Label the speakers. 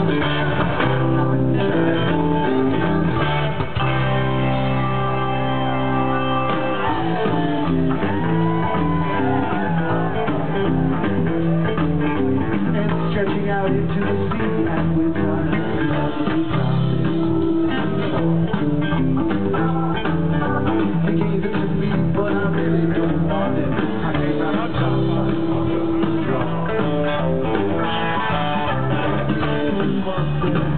Speaker 1: Stretching out into the sea, and with time he gave it to me, but I really don't want it. I came out on top, I was strong.